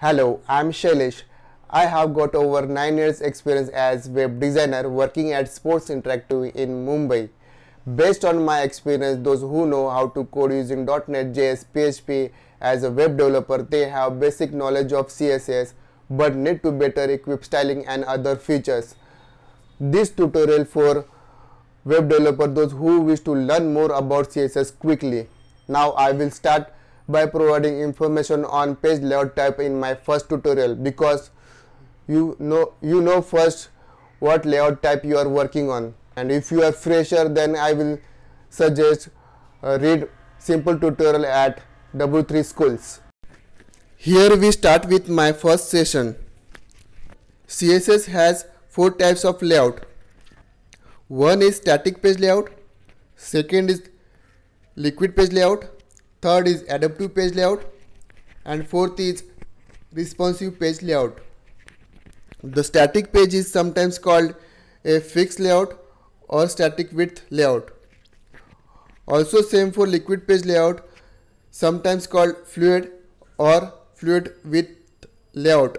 Hello, I'm Shailesh. I have got over 9 years experience as web designer working at Sports Interactive in Mumbai. Based on my experience, those who know how to code using .NET, JS, PHP as a web developer, they have basic knowledge of CSS but need to better equip styling and other features. This tutorial for web developer, those who wish to learn more about CSS quickly. Now I will start by providing information on page layout type in my first tutorial, because you know first what layout type you are working on, and if you are fresher, then I will suggest read simple tutorial at W3 schools. Here we start with my first session. CSS has 4 types of layout. One is static page layout, second is liquid page layout, third is adaptive page layout, and fourth is responsive page layout. The static page is sometimes called a fixed layout or static width layout. Also same for liquid page layout, sometimes called fluid or fluid width layout.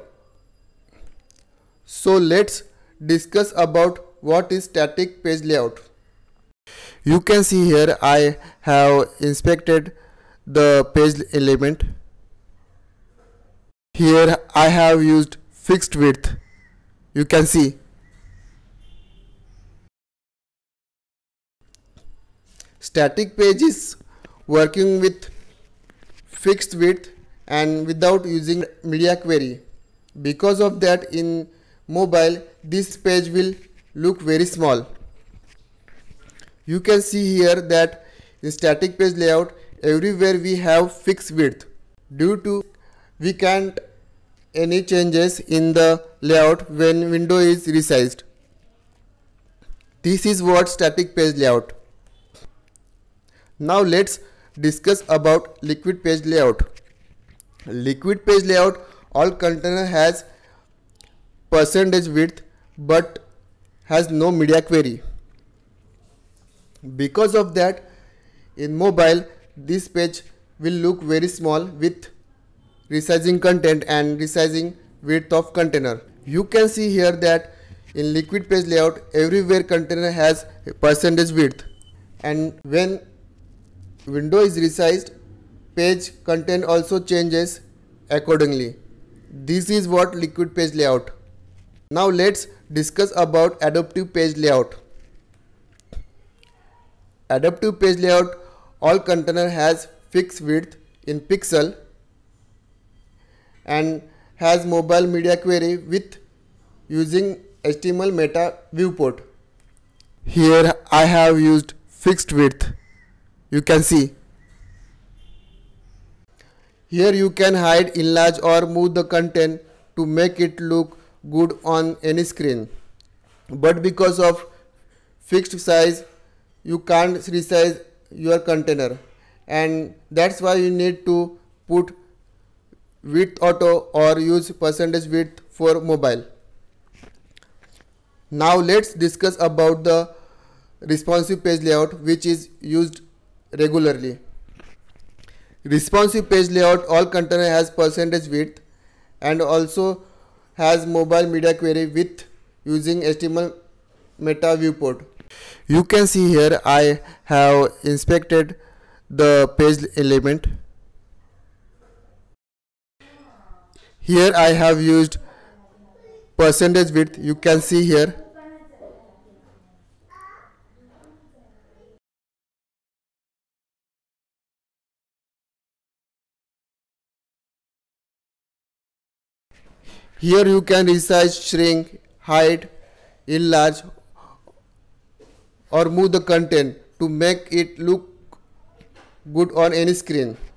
So let's discuss about what is static page layout. You can see here I have inspected the page element. Here I have used fixed width. You can see. Static page is working with fixed width and without using media query. Because of that, in mobile this page will look very small. You can see here that in static page layout everywhere we have fixed width. Due to we can't any changes in the layout when window is resized. This is what static page layout. Now let's discuss about liquid page layout. Liquid page layout, all container has percentage width but has no media query. Because of that, in mobile this page will look very small with resizing content and resizing width of container. You can see here that in liquid page layout everywhere container has a percentage width, and when window is resized, page content also changes accordingly. This is what liquid page layout. Now let's discuss about adaptive page layout. Adaptive page layout, all container has fixed width in pixel and has mobile media query with using HTML meta viewport. Here I have used fixed width. You can see. Here you can hide, enlarge or move the content to make it look good on any screen. But because of fixed size, you can't resize your container, and that's why you need to put width auto or use percentage width for mobile. Now let's discuss about the responsive page layout, which is used regularly. Responsive page layout, all container has percentage width and also has mobile media query with using HTML meta viewport. You can see here I have inspected the page element. Here I have used percentage width. You can see here. Here you can resize, shrink, hide, enlarge or move the content to make it look good on any screen.